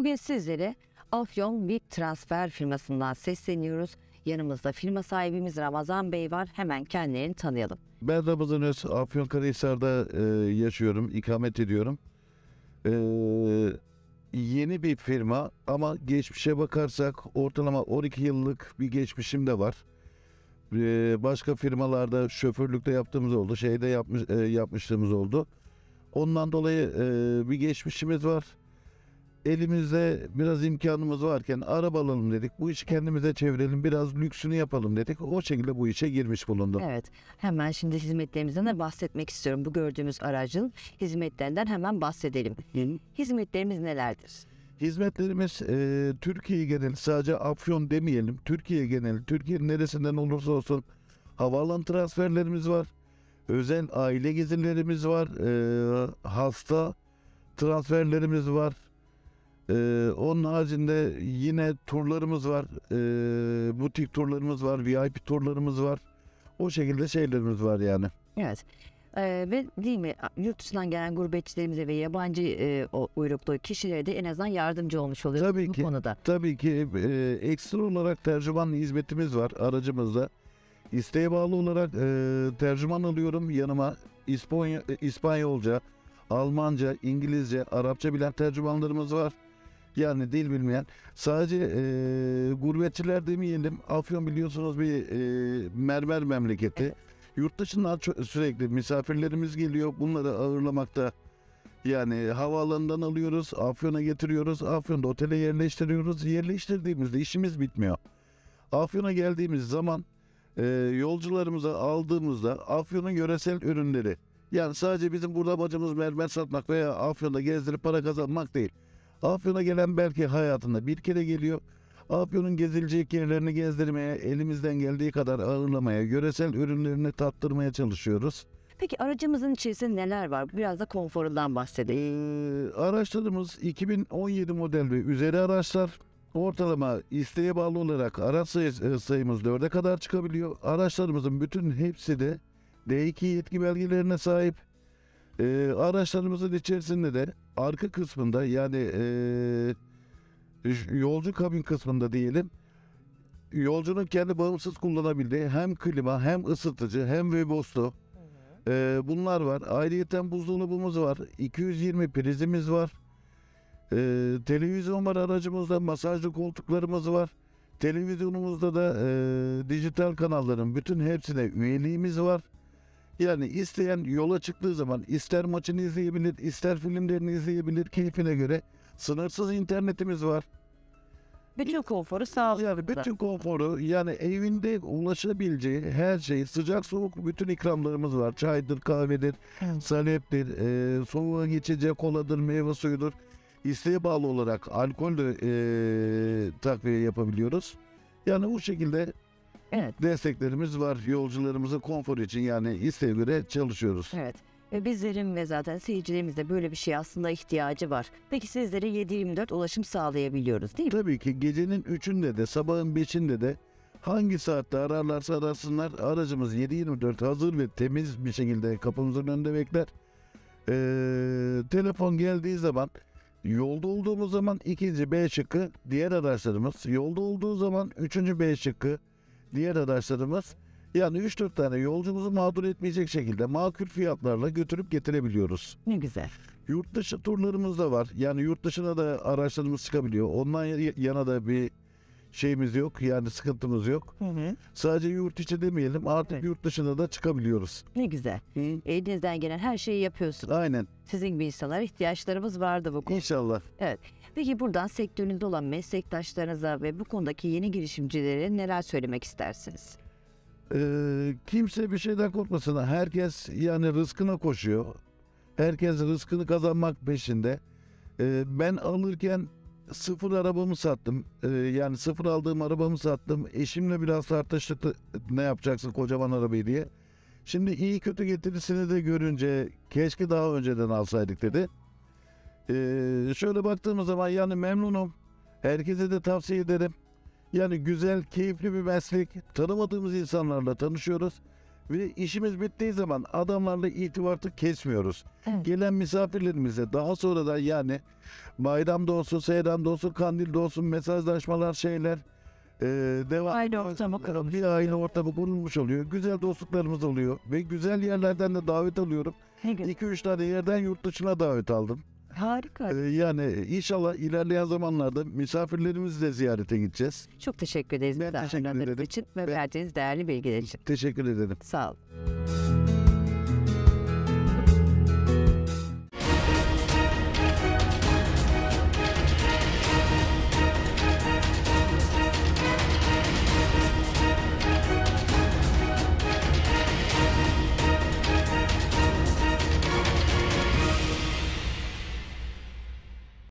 Bugün sizlere Afyon Big Transfer firmasından sesleniyoruz. Yanımızda firma sahibimiz Ramazan Bey var. Hemen kendilerini tanıyalım. Ben Ramazan Öz, Afyonkarahisar'da yaşıyorum, ikamet ediyorum. Yeni bir firma ama geçmişe bakarsak ortalama 12 yıllık bir geçmişim de var. Başka firmalarda şoförlükte yaptığımız oldu, yapmışlığımız oldu. Ondan dolayı bir geçmişimiz var. Elimizde biraz imkanımız varken araba alalım dedik. Bu işi kendimize çevirelim, biraz lüksünü yapalım dedik. O şekilde bu işe girmiş bulundum. Evet, hemen şimdi hizmetlerimizden de bahsetmek istiyorum. Bu gördüğümüz aracın hizmetlerinden hemen bahsedelim. Hizmetlerimiz nelerdir? Hizmetlerimiz Türkiye geneli, sadece Afyon demeyelim. Türkiye geneli, Türkiye'nin neresinden olursa olsun havaalanı transferlerimiz var. Özel aile gezilerimiz var. Hasta transferlerimiz var. Onun haricinde yine turlarımız var. Butik turlarımız var. VIP turlarımız var. O şekilde şeylerimiz var yani. Evet. Ve değil mi, yurt dışından gelen gurbetçilerimize ve yabancı uyruklu kişilere de en azından yardımcı olmuş oluyoruz Tabii bu ki, konuda. Tabii ki ekstra olarak tercüman hizmetimiz var aracımızda. İsteğe bağlı olarak tercüman alıyorum yanıma. İspanyolca, Almanca, İngilizce, Arapça bilen tercümanlarımız var. Yani dil bilmeyen. Sadece gurbetçiler demeyelim. Afyon biliyorsunuz bir mermer memleketi. Evet. Yurt dışından sürekli misafirlerimiz geliyor. Bunları ağırlamakta. Yani havaalanından alıyoruz, Afyon'a getiriyoruz. Afyon'da otele yerleştiriyoruz. Yerleştirdiğimizde işimiz bitmiyor. Afyon'a geldiğimiz zaman yolcularımıza aldığımızda Afyon'un yöresel ürünleri, yani sadece bizim burada amacımız mermer satmak veya Afyon'da gezdirip para kazanmak değil. Afyon'a gelen belki hayatında bir kere geliyor. Afyon'un gezilecek yerlerini gezdirmeye, elimizden geldiği kadar ağırlamaya, yöresel ürünlerini tattırmaya çalışıyoruz. Peki aracımızın içerisinde neler var? Biraz da konforundan bahsedelim. Araçlarımız 2017 model ve üzeri araçlar. Ortalama isteğe bağlı olarak araç sayımız 4'e kadar çıkabiliyor. Araçlarımızın bütün hepsi de D2 yetki belgelerine sahip. Araçlarımızın içerisinde de arka kısmında, yani yolcu kabin kısmında diyelim, yolcunun kendi bağımsız kullanabildiği hem klima hem ısıtıcı hem Webasto bunlar var. Ayrıyeten buzdolabımız var. 220 prizimiz var. Televizyon var aracımızda. Masajlı koltuklarımız var. Televizyonumuzda da dijital kanalların bütün hepsine üyeliğimiz var. Yani isteyen yola çıktığı zaman ister maçını izleyebilir, ister filmlerini izleyebilir, keyfine göre. Sınırsız internetimiz var. Bütün konforu sağlıyor. Yani bütün konforu, yani evinde ulaşabileceği her şey, sıcak soğuk bütün ikramlarımız var. Çaydır, kahvedir, saleptir, soğuğa geçecek koladır, meyve suyudur. İsteğe bağlı olarak alkol de takviye yapabiliyoruz. Yani bu şekilde desteklerimiz var yolcularımızın konforu için, yani isteğe göre çalışıyoruz. Evet. Ve bizlerin ve zaten seyircilerimiz de böyle bir şey aslında ihtiyacı var. Peki sizlere 7/24 ulaşım sağlayabiliyoruz değil mi? Tabii ki gecenin 3'ünde de sabahın 5'inde de hangi saatte ararlarsa arasınlar, aracımız 7/24 hazır ve temiz bir şekilde kapımızın önünde bekler. Telefon geldiği zaman, yolda olduğumuz zaman 2. B şıkkı diğer araçlarımız, yolda olduğu zaman 3. B şıkkı diğer araçlarımız. Yani 3-4 tane yolcumuzu mağdur etmeyecek şekilde makul fiyatlarla götürüp getirebiliyoruz. Ne güzel. Yurt dışı turlarımız da var. Yani yurt dışına da araçlarımız çıkabiliyor. Ondan yana da bir şeyimiz yok. Yani sıkıntımız yok. Sadece yurt içi demeyelim, artık yurt dışına da çıkabiliyoruz. Ne güzel. Elinizden gelen her şeyi yapıyorsunuz. Aynen. Sizin gibi insanlara ihtiyaçlarımız vardı bu konuda. İnşallah. Evet. Peki buradan sektörünüzde olan meslektaşlarınıza ve bu konudaki yeni girişimcilere neler söylemek istersiniz? Kimse bir şeyden korkmasın. Herkes yani rızkına koşuyor. Herkes rızkını kazanmak peşinde. Ben alırken sıfır arabamı sattım. Yani sıfır aldığım arabamı sattım. Eşimle biraz tartıştık, ne yapacaksın kocaman arabayı diye. Şimdi iyi kötü getirisini de görünce keşke daha önceden alsaydık dedi. Şöyle baktığımız zaman yani memnunum. Herkese de tavsiye ederim. Yani güzel, keyifli bir meslek. Tanımadığımız insanlarla tanışıyoruz. Ve işimiz bittiği zaman adamlarla irtibatı kesmiyoruz. Evet. Gelen misafirlerimize daha sonra da yani bayramda olsun, seyramda olsun, kandilde olsun mesajlaşmalar şeyler devam. Aile ortamı kurulmuş. Bir aile ortamı kurulmuş oluyor. Güzel dostluklarımız oluyor. Ve güzel yerlerden de davet alıyorum. Ne güzel. 2-3 tane yerden yurt dışına davet aldım. Harika. Yani inşallah ilerleyen zamanlarda misafirlerimizi de ziyarete gideceğiz. Çok teşekkür ederiz. Ben bizi teşekkür ağırladığınız ederim. için ve Ben- verdiğiniz değerli bilgiler için. Teşekkür ederim. Sağ olun.